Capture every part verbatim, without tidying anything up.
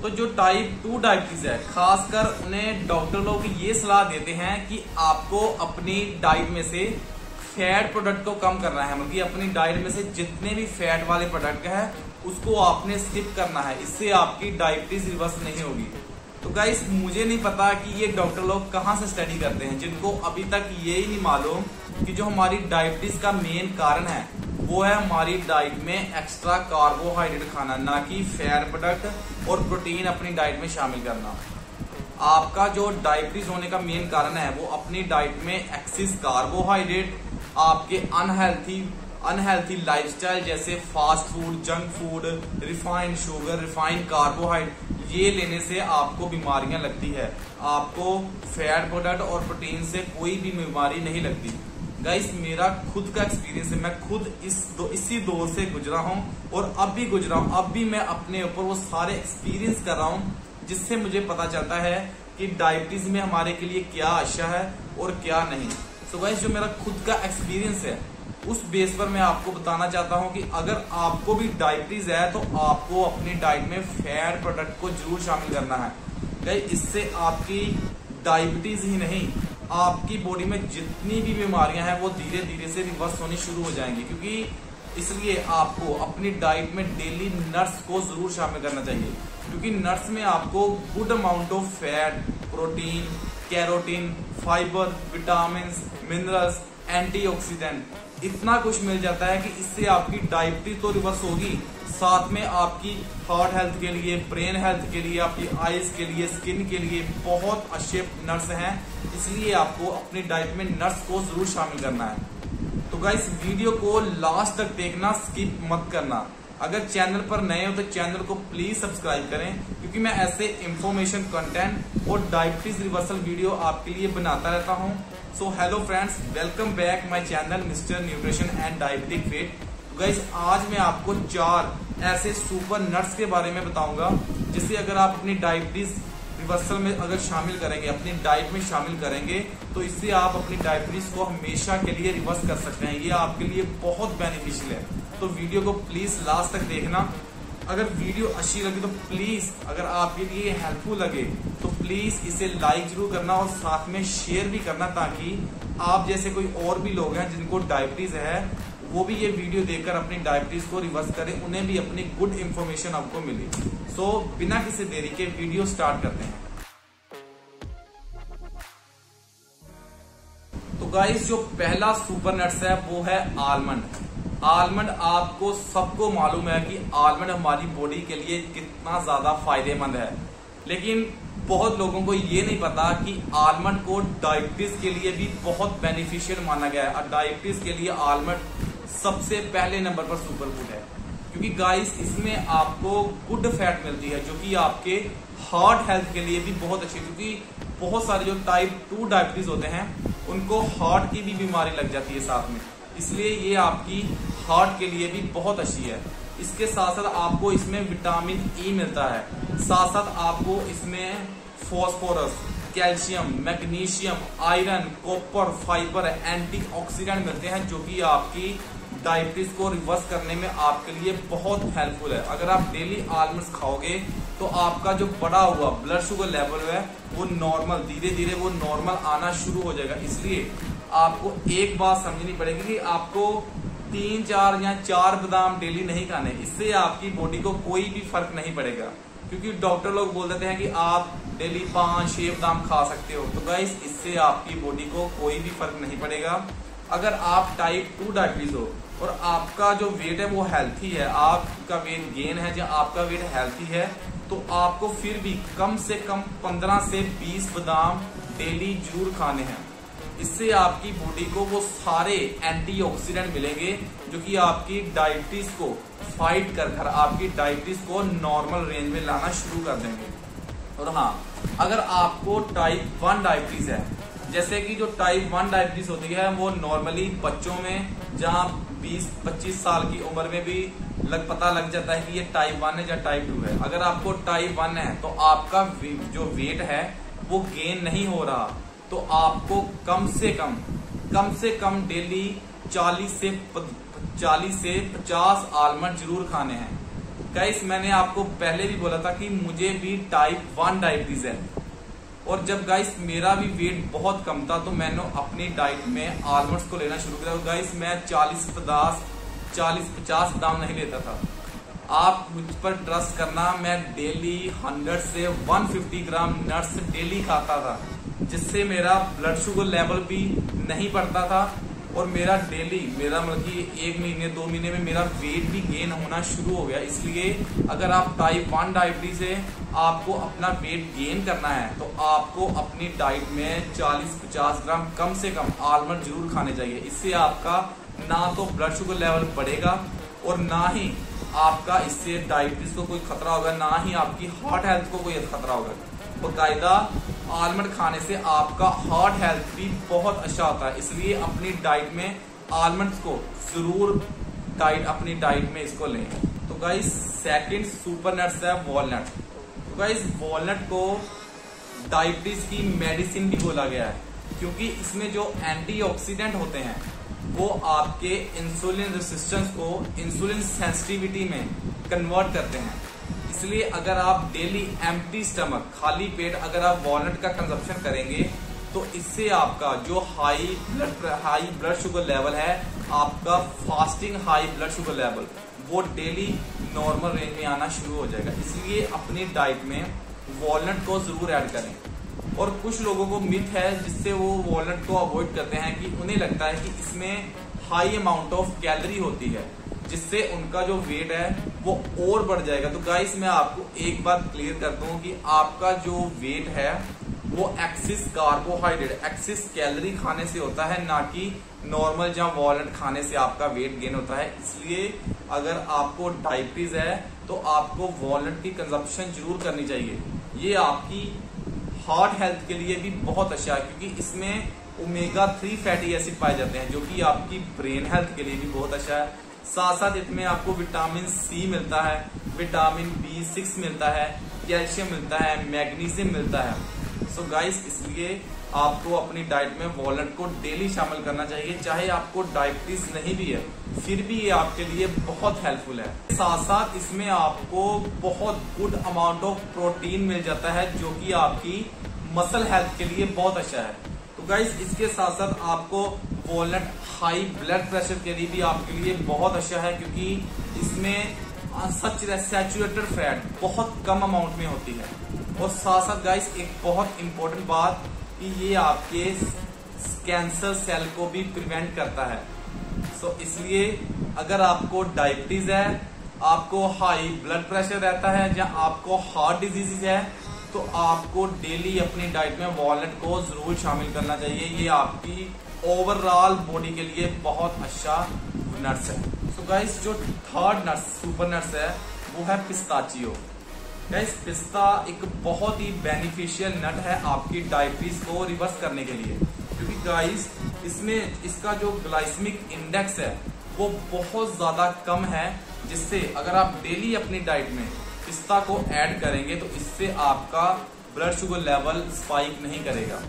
तो जो type two diabetes है, खासकर उन्हें डॉक्टर लोग ये सलाह देते हैं कि आपको अपनी डाइट में से फैट प्रोडक्ट को कम करना है, मतलब अपनी डाइट में से जितने भी फैट वाले प्रोडक्ट है उसको आपने स्किप करना है, इससे आपकी डायबिटीज रिवर्स नहीं होगी। तो गाइस मुझे नहीं पता कि ये डॉक्टर लोग कहाँ से स्टडी करते हैं, जिनको अभी तक ये ही नहीं मालूम कि जो हमारी डायबिटीज का मेन कारण है वो है हमारी डाइट में एक्स्ट्रा कार्बोहाइड्रेट खाना, ना कि फैट प्रोडक्ट और प्रोटीन अपनी डाइट में शामिल करना। आपका जो डायबिटीज होने का मेन कारण है वो अपनी डाइट में एक्सेस कार्बोहाइड्रेट, आपके अनहेल्थी अनहेल्थी लाइफस्टाइल जैसे fast food, junk food, refined sugar, refined carbohydrate, ये लेने से आपको बीमारियां लगती है। आपको फैट प्रोडक्ट और प्रोटीन से कोई भी बीमारी नहीं लगती। गाइस मेरा खुद का एक्सपीरियंस है, मैं खुद इस दो, इसी दौर से गुजरा हूँ और अब भी गुजरा हूँ। अब भी मैं अपने ऊपर वो सारे एक्सपीरियंस कर रहा हूँ जिससे मुझे पता चलता है कि डायबिटीज में हमारे लिए क्या आशा है और क्या नहीं। तो गाइस जो मेरा खुद का एक्सपीरियंस है उस बेस पर मैं आपको बताना चाहता हूं कि अगर आपको भी डायबिटीज है तो आपको अपनी डाइट में फैट प्रोडक्ट को जरूर शामिल करना है। गाइस इससे आपकी डायबिटीज ही नहीं, आपकी बॉडी में जितनी भी बीमारियां हैं वो धीरे धीरे से रिवर्स होनी शुरू हो जाएंगी। क्योंकि इसलिए आपको अपनी डाइट में डेली नट्स को जरूर शामिल करना चाहिए, क्योंकि नट्स में आपको good amount of fat, protein, carotene, fibre, vitamin, minerals, antioxidant इतना कुछ मिल जाता है कि इससे आपकी डायबिटीज तो रिवर्स होगी, साथ में आपकी हार्ट हेल्थ के लिए, ब्रेन हेल्थ के लिए, आपकी आईज के लिए, स्किन के लिए बहुत अच्छे नट्स हैं। इसलिए आपको अपनी डाइट में नट्स को जरूर शामिल करना है। तो गाइस वीडियो को लास्ट तक देखना, स्किप मत करना। अगर चैनल पर नए हो तो चैनल को प्लीज सब्सक्राइब करें, क्योंकि मैं ऐसे इंफॉर्मेशन कंटेंट और डायबिटीज रिवर्सल वीडियो आपके लिए बनाता रहता हूं। So hello friends, welcome back my channel mister nutrition and diabetic fit. Guys आज मैं आपको चार ऐसे सुपर नट्स के बारे में बताऊंगा जिससे अगर आप अपनी डायबिटीज रिवर्सल में अगर शामिल करेंगे, अपनी डाइट में शामिल करेंगे, तो इससे आप अपनी डायबिटीज को हमेशा के लिए रिवर्स कर सकते हैं। ये आपके लिए बहुत बेनिफिशियल है। तो वीडियो को प्लीज लास्ट तक देखना। अगर वीडियो अच्छी लगी तो प्लीज, अगर आपके लिए हेल्पफुल लगे तो प्लीज इसे लाइक जरूर करना और साथ में शेयर भी करना, ताकि आप जैसे कोई और भी लोग हैं जिनको डायबिटीज है वो भी ये वीडियो देखकर अपनी डायबिटीज को रिवर्स करें, उन्हें भी अपनी गुड इंफॉर्मेशन आपको मिले। सो so, बिना किसी देरी के वीडियो स्टार्ट करते हैं। तो गाइस जो पहला सुपर नट्स है वो है आलमंड। आलमंड आपको सबको मालूम है कि आलमंड हमारी बॉडी के लिए कितना ज्यादा फायदेमंद है, लेकिन बहुत लोगों को ये नहीं पता कि आलमंड को डायबिटीज के लिए भी बहुत बेनिफिशियल माना गया है। और डायबिटीज के लिए आलमंड सबसे पहले नंबर पर सुपर फूड है, क्योंकि गाइस इसमें आपको गुड फैट मिलती है जो कि आपके हार्ट हेल्थ के लिए भी बहुत अच्छी है। क्योंकि बहुत सारे जो टाइप टू डायबिटीज होते हैं उनको हार्ट की भी बीमारी लग जाती है साथ में, इसलिए ये आपकी हार्ट के लिए भी बहुत अच्छी है। इसके साथ साथ आपको इसमें विटामिन ई मिलता है, साथ साथ आपको इसमें phosphorus, calcium, magnesium, iron, copper, fibre, antioxidant मिलते हैं जो कि आपकी डायबिटीज को रिवर्स करने में आपके लिए बहुत हेल्पफुल है। अगर आप डेली आलमंड्स खाओगे तो आपका जो बढ़ा हुआ ब्लड शुगर लेवल है वो नॉर्मल, धीरे धीरे वो नॉर्मल आना शुरू हो जाएगा। इसलिए आपको एक बात समझनी पड़ेगी कि आपको तीन चार या चार बादाम डेली नहीं खाने, इससे आपकी बॉडी को कोई भी फर्क नहीं पड़ेगा। क्योंकि डॉक्टर लोग बोल देते हैं कि आप डेली पांच छह बादाम खा सकते हो, तो गाइस इससे आपकी बॉडी को कोई भी फर्क नहीं पड़ेगा। अगर आप टाइप टू डायबिटीज हो और आपका जो वेट है वो हेल्थी है, आपका वेट गेन है या आपका वेट हेल्थी है, तो आपको फिर भी कम से कम पंद्रह से बीस बादाम डेली जरूर खाने हैं। इससे आपकी बॉडी को वो सारे एंटीऑक्सीडेंट मिलेंगे जो कि आपकी डायबिटीज को फाइट कर कर आपकी डायबिटीज को नॉर्मल रेंज में लाना शुरू कर देंगे। और हाँ, अगर आपको टाइप वन डायबिटीज है, जैसे कि जो टाइप वन डायबिटीज होती है वो नॉर्मली बच्चों में जहाँ बीस पच्चीस साल की उम्र में भी लग पता लग जाता है कि ये टाइप वन है या टाइप टू है। अगर आपको टाइप वन है तो आपका जो वेट है वो गेन नहीं हो रहा, तो आपको कम से कम कम से कम डेली चालीस से चालीस से पचास आलमंड जरूर खाने हैं। गाइस मैंने आपको पहले भी बोला था कि मुझे भी टाइप वन डायबिटीज है, और जब गाइस मेरा भी वेट बहुत कम था तो मैंने अपनी डाइट में आलमंड्स को लेना शुरू किया। गाइस मैं चालीस पचास चालीस पचास ग्राम नहीं लेता था। आप मुझ पर ट्रस्ट करना, मैं डेली हंड्रेड से one fifty gram nuts daily खाता था, जिससे मेरा ब्लड शुगर लेवल भी नहीं बढ़ता था, और मेरा डेली मेरा मतलब कि एक महीने दो महीने में मेरा वेट भी गेन होना शुरू हो गया। इसलिए अगर आप टाइप वन डायबिटीज है, आपको अपना वेट गेन करना है, तो आपको अपनी डाइट में चालीस पचास ग्राम कम से कम आलमंड जरूर खाने चाहिए। इससे आपका ना तो ब्लड शुगर लेवल बढ़ेगा और ना ही आपका इससे डायबिटीज को कोई खतरा होगा, ना ही आपकी हार्ट हेल्थ को कोई खतरा होगा। बाकायदा आलमंड खाने से आपका हार्ट हेल्थ भी बहुत अच्छा होता है, इसलिए अपनी डाइट में आलमंड्स को जरूर डाइट अपनी डाइट में इसको लें। तो गाइस सेकंड सुपर नट्स है वॉलनट। तो गाइस वॉलनट को डायबिटीज की मेडिसिन भी बोला गया है, क्योंकि इसमें जो एंटीऑक्सीडेंट होते हैं वो आपके इंसुलिन रेसिस्टेंस को इंसुलिन सेंसिटिविटी में कन्वर्ट करते हैं। इसलिए अगर आप डेली एम्प्टी स्टमक खाली पेट अगर आप वॉलनट का कंजप्शन करेंगे तो इससे आपका जो high blood high blood sugar level है, आपका fasting high blood sugar level वो डेली नॉर्मल रेंज में आना शुरू हो जाएगा। इसलिए अपनी डाइट में वॉलनट को जरूर ऐड करें। और कुछ लोगों को मिथ है जिससे वो वॉलनट को अवॉइड करते हैं कि उन्हें लगता है कि इसमें हाई अमाउंट ऑफ कैलोरी होती है, जिससे उनका जो वेट है वो और बढ़ जाएगा। तो गाइस मैं आपको एक बात क्लियर कर दूं कि आपका जो वेट है वो एक्सिस कार्बोहाइड्रेट एक्सिस कैलोरी खाने से होता है, ना कि नॉर्मल जहां वॉलनट खाने से आपका वेट गेन होता है। इसलिए अगर आपको डायबिटीज है तो आपको वॉलनट की कंजप्शन जरूर करनी चाहिए। ये आपकी हार्ट हेल्थ के लिए भी बहुत अच्छा है, क्योंकि इसमें ओमेगा थ्री फैटी एसिड पाए जाते हैं, जो कि आपकी ब्रेन हेल्थ के लिए भी बहुत अच्छा है। साथ साथ इसमें आपको विटामिन सी मिलता है, विटामिन बी सिक्स मिलता है, कैल्शियम मिलता है, मैग्नीशियम मिलता है। सो गाइस इसलिए आपको अपनी डाइट में वॉलनट को डेली शामिल करना चाहिए। चाहे आपको डायबिटीज नहीं भी है, फिर भी ये आपके लिए बहुत हेल्पफुल है। साथ साथ इसमें आपको बहुत गुड अमाउंट ऑफ प्रोटीन मिल जाता है, जो कि आपकी मसल हेल्थ के लिए बहुत अच्छा है। तो गाइस इसके साथ साथ आपको वॉलनट हाई ब्लड प्रेशर के लिए भी आपके लिए बहुत अच्छा है, क्योंकि इसमें सच सैचुरेटेड फैट बहुत कम अमाउंट में होती है। और साथ साथ गाइस एक बहुत इंपॉर्टेंट बात कि ये आपके कैंसर सेल को भी प्रिवेंट करता है। सो so, इसलिए अगर आपको डायबिटीज है, आपको हाई ब्लड प्रेशर रहता है या आपको हार्ट डिजीज है, तो आपको डेली अपनी डाइट में वॉलनट को जरूर शामिल करना चाहिए। ये आपकी ओवरऑल बॉडी के लिए बहुत अच्छा नट्स है। सो so गाइस जो थर्ड नट्स सुपर नट्स है वो है पिस्ताचियो। गाइस पिस्ता एक बहुत ही बेनिफिशियल नट है आपकी डायबिटीज को रिवर्स करने के लिए, क्योंकि गाइस इसमें इसका जो ग्लाइसेमिक इंडेक्स है वो बहुत ज्यादा कम है, जिससे अगर आप डेली अपनी डाइट में पिस्ता को ऐड करेंगे तो इससे आपका ब्लड शुगर लेवल स्पाइक नहीं करेगा।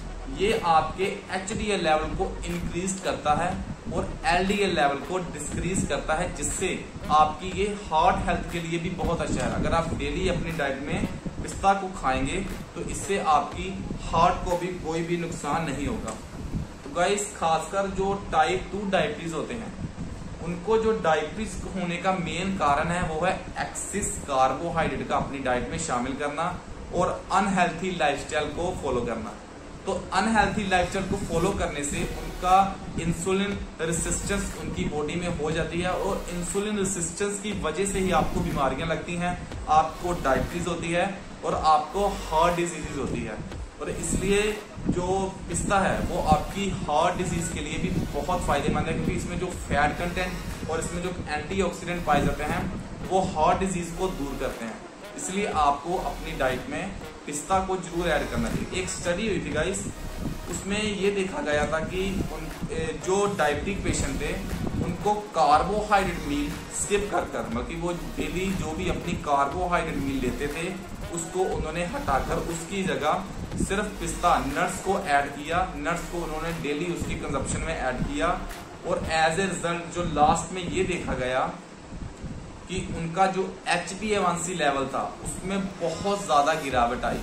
ये आपके एच डी एल लेवल को इंक्रीज करता है और एल डी एल लेवल को डिक्रीज करता है, जिससे आपकी ये हार्ट हेल्थ के लिए भी बहुत अच्छा है। अगर आप डेली अपनी डाइट में पिस्ता को खाएंगे तो इससे आपकी हार्ट को भी कोई भी नुकसान नहीं होगा। तो गाइस खासकर जो टाइप टू डायबिटीज होते हैं उनको जो डायबिटीज होने का मेन कारण है वो है एक्सिस कार्बोहाइड्रेट का अपनी डाइट में शामिल करना और अनहेल्थी लाइफस्टाइल को फॉलो करना। तो अनहेल्थी लाइफस्टाइल को फॉलो करने से उनका इंसुलिन रेसिस्टेंस उनकी बॉडी में हो जाती है, और इंसुलिन रेसिस्टेंस की वजह से ही आपको बीमारियां लगती हैं, आपको डायबिटीज होती है और आपको हार्ट डिजीज होती है। और इसलिए जो पिस्ता है वो आपकी हार्ट डिजीज के लिए भी बहुत फायदेमंद है, क्योंकि इसमें जो फैट कंटेंट और इसमें जो एंटीऑक्सीडेंट पाए जाते हैं वो हार्ट डिजीज को दूर करते हैं। इसलिए आपको अपनी डाइट में पिस्ता को जरूर ऐड करना चाहिए। एक स्टडी हुई थी गाइस, उसमें ये देखा गया था कि उन जो डायबिटिक पेशेंट थे उनको कार्बोहाइड्रेट मील स्किप कर कर मतलब कि वो डेली जो भी अपनी कार्बोहाइड्रेट मील लेते थे उसको उन्होंने हटाकर उसकी जगह सिर्फ पिस्ता नट्स को ऐड किया। नट्स को उन्होंने डेली उसकी कंजप्शन में ऐड किया, और एज ए रिजल्ट जो लास्ट में ये देखा गया कि उनका जो H B A one C level था उसमें बहुत ज्यादा गिरावट आई।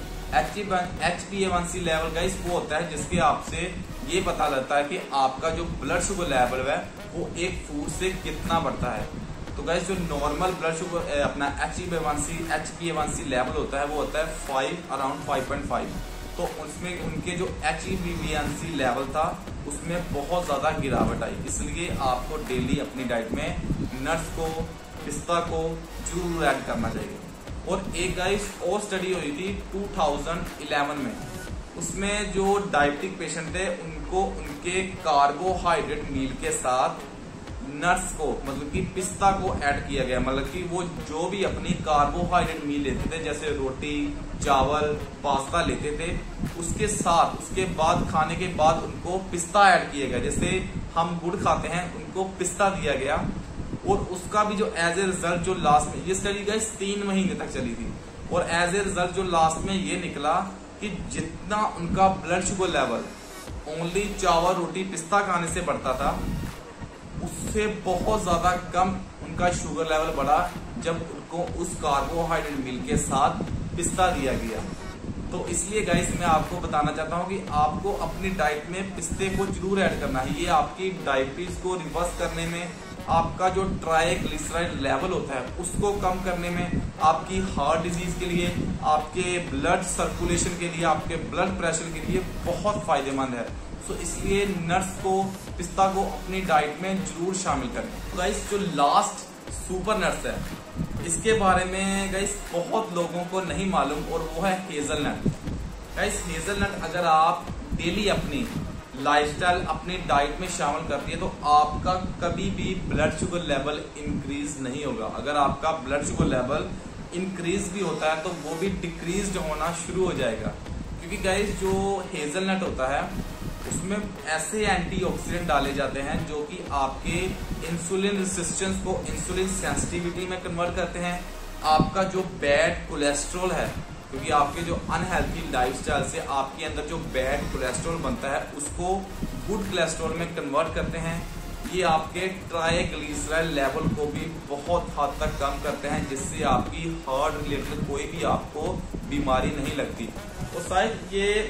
H B A one C level guys वो होता है जिसके आपसे ये पता लगता है कि आपका जो ब्लड शुगर लेवल है वो एक फूड से कितना बढ़ता है। तो गाइस जो नॉर्मल ब्लड शुगर अपना H B A one C H B A one C level होता है वो होता है five around five point five. तो उसमें उनके जो H B A one C level था उसमें बहुत ज्यादा गिरावट आई। इसलिए आपको डेली अपनी डाइट में नट्स को, पिस्ता को जरूर ऐड करना चाहिए। और एक गाइस और स्टडी हुई थी टू थाउजेंड इलेवन में, उसमें जो डायबिटिक पेशेंट थे उनको उनके कार्बोहाइड्रेट मील के साथ नट्स को मतलब कि पिस्ता को ऐड किया गया। मतलब कि वो जो भी अपनी कार्बोहाइड्रेट मील लेते थे जैसे रोटी, चावल, पास्ता लेते थे, उसके साथ उसके बाद खाने के बाद उनको पिस्ता ऐड किया गया। जैसे हम गुड़ खाते हैं उनको पिस्ता दिया गया और उसका भी जो एज ए रिजल्ट जो लास्ट में, ये स्टडी गाइस तीन महीने तक चली थी और एज ए रिजल्ट जो लास्ट में ये निकला कि जितना उनका ब्लड शुगर लेवल ओनली चावल, रोटी, पिस्ता खाने से बढ़ता था उससे बहुत ज्यादा कम उनका शुगर लेवल बढ़ा जब उनको उस कार्बोहाइड्रेट मील के साथ पिस्ता दिया गया। तो इसलिए गाइस मैं आपको बताना चाहता हूं कि आपको अपनी डाइट में पिस्ते को जरूर ऐड करना है। ये आपकी डायबिटीज को रिवर्स करने में, आपका जो ट्राइग्लिसराइड लेवल होता है उसको कम करने में, आपकी हार्ट डिजीज के लिए, आपके ब्लड सर्कुलेशन के लिए, आपके ब्लड प्रेशर के लिए बहुत फायदेमंद है। तो इसलिए नट्स को, पिस्ता को अपनी डाइट में जरूर शामिल करें। तो गाइस जो लास्ट सुपर नट्स है इसके बारे में गाइस बहुत लोगों को नहीं मालूम और वो है हेजलनट। गाइस हेजलनट अगर आप डेली अपनी लाइफस्टाइल अपनी डाइट में शामिल करती है तो आपका कभी भी ब्लड शुगर लेवल इंक्रीज नहीं होगा। अगर आपका ब्लड शुगर लेवल इंक्रीज भी होता है तो वो भी डिक्रीज होना शुरू हो जाएगा, क्योंकि गाइस जो हेजलनट होता है उसमें ऐसे एंटीऑक्सीडेंट डाले जाते हैं जो कि आपके इंसुलिन रेजिस्टेंस को इंसुलिन सेंसिटिविटी में कन्वर्ट करते हैं। आपका जो बैड कोलेस्ट्रॉल है, क्योंकि आपके जो अनहेल्थी लाइफस्टाइल से आपके अंदर जो बैड कोलेस्ट्रॉल बनता है उसको गुड कोलेस्ट्रॉल में कन्वर्ट करते हैं। ये आपके ट्राइग्लिसराइड लेवल को भी बहुत हद तक कम करते हैं, जिससे आपकी हार्ट रिलेटेड कोई भी आपको बीमारी नहीं लगती। और शायद ये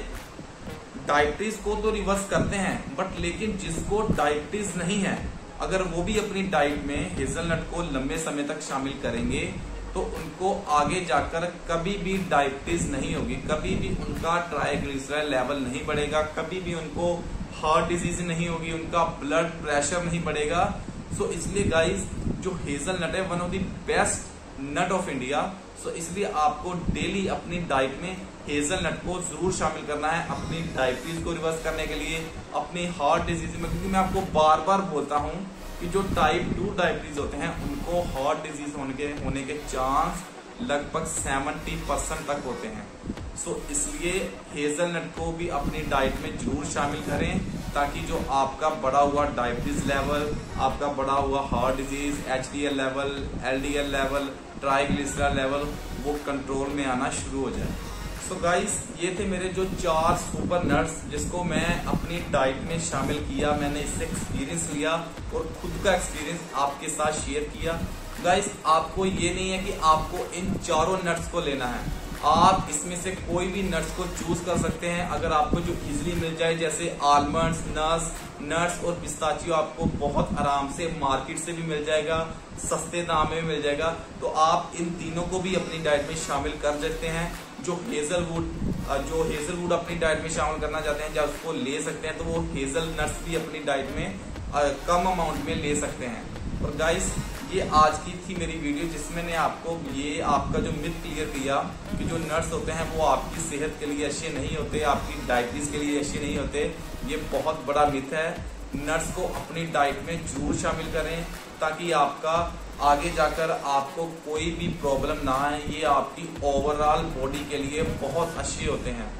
डायबिटीज को तो रिवर्स करते हैं, बट लेकिन जिसको डायबिटीज नहीं है अगर वो भी अपनी डाइट में हेजलनट को लंबे समय तक शामिल करेंगे तो उनको आगे जाकर कभी भी डायबिटीज नहीं होगी, कभी भी उनका ट्राइग्लिसराइड लेवल नहीं बढ़ेगा, कभी भी उनको हार्ट डिजीज नहीं होगी, उनका ब्लड प्रेशर नहीं बढ़ेगा। सो इसलिए गाइस जो हेजलनट है one of the best nut of India. So इसलिए आपको डेली अपनी डाइट में हेजलनट को जरूर शामिल करना है अपनी डायबिटीज को रिवर्स करने के लिए, अपनी हार्ट डिजीज में। क्योंकि मैं आपको बार बार बोलता हूं कि जो टाइप टू डायबिटीज होते हैं उनको हार्ट डिजीज होने के होने के चांस लगभग सेवेंटी परसेंट तक होते हैं। सो इसलिए हेजलनट को भी अपनी डाइट में जरूर शामिल करें ताकि जो आपका बढ़ा हुआ डायबिटीज लेवल, आपका बढ़ा हुआ heart disease, H D L level, L D L level, triglyceride level वो कंट्रोल में आना शुरू हो जाए। सो so गाइस ये थे मेरे जो चार सुपर नट्स जिसको मैं अपनी डाइट में शामिल किया। मैंने इससे एक्सपीरियंस लिया और खुद का एक्सपीरियंस आपके साथ शेयर किया। गाइस आपको ये नहीं है कि आपको इन चारों नट्स को लेना है, आप इसमें से कोई भी नट्स को चूज कर सकते हैं। अगर आपको जो इजीली मिल जाए जैसे आलमंड्स, नट्स नट्स और पिस्ताचियो आपको बहुत आराम से मार्केट से भी मिल जाएगा, सस्ते दाम में मिल जाएगा, तो आप इन तीनों को भी अपनी डाइट में शामिल कर सकते हैं। जो हेजलवुड जो हेजलवुड अपनी डाइट में शामिल करना चाहते हैं या उसको ले सकते हैं तो वो हेजल नट्स भी अपनी डाइट में कम अमाउंट में ले सकते हैं। और गाइस ये आज की थी मेरी वीडियो जिसमें ने आपको ये आपका जो मिथ क्लियर किया कि जो नट्स होते हैं वो आपकी सेहत के लिए अच्छे नहीं होते, आपकी डायबिटीज के लिए अच्छे नहीं होते। ये बहुत बड़ा मिथ है। नट्स को अपनी डाइट में जरूर शामिल करें ताकि आपका आगे जाकर आपको कोई भी प्रॉब्लम ना आए। ये आपकी ओवरऑल बॉडी के लिए बहुत अच्छे होते हैं।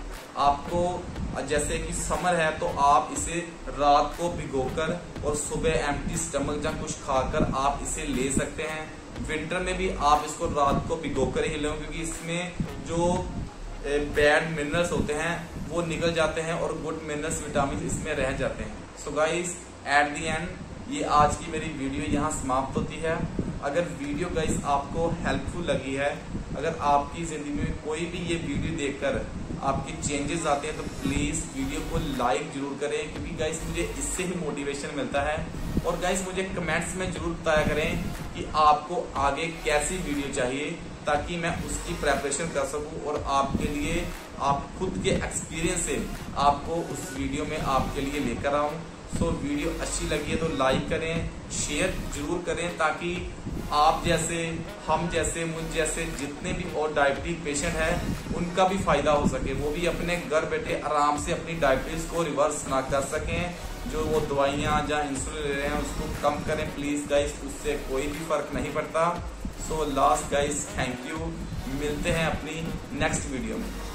आपको जैसे कि समर है तो आप इसे रात को भिगोकर और सुबह एम्प्टी स्टमक या कुछ खाकर आप इसे ले सकते हैं। विंटर में भी आप इसको रात को भिगोकर ही लें क्योंकि इसमें जो बैड मिनरल्स होते हैं वो निकल जाते हैं और गुड मिनरल्स, विटामिन इसमें रह जाते हैं। So guys at the end ये आज की मेरी वीडियो यहाँ समाप्त होती है। अगर वीडियो गाइस आपको हेल्पफुल लगी है, अगर आपकी जिंदगी में कोई भी ये वीडियो देखकर आपके चेंजेस आते हैं तो प्लीज वीडियो को लाइक जरूर करें, क्योंकि गाइस मुझे इससे ही मोटिवेशन मिलता है। और गाइस मुझे कमेंट्स में जरूर बताया करें कि आपको आगे कैसी वीडियो चाहिए, ताकि मैं उसकी प्रेपरेशन कर सकूं और आपके लिए, आप खुद के एक्सपीरियंस से आपको उस वीडियो में आपके लिए लेकर आऊं। सो वीडियो अच्छी लगी है तो लाइक करें, शेयर जरूर करें, ताकि आप जैसे, हम जैसे, मुझ जैसे जितने भी और डायबिटीज पेशेंट हैं उनका भी फायदा हो सके, वो भी अपने घर बैठे आराम से अपनी डायबिटीज को रिवर्स ना कर सकें, जो वो दवाइयाँ या इंसुलिन ले रहे हैं उसको कम करें प्लीज गाइस, उससे कोई भी फर्क नहीं पड़ता। So last guys, thank you, मिलते हैं अपनी नेक्स्ट वीडियो में।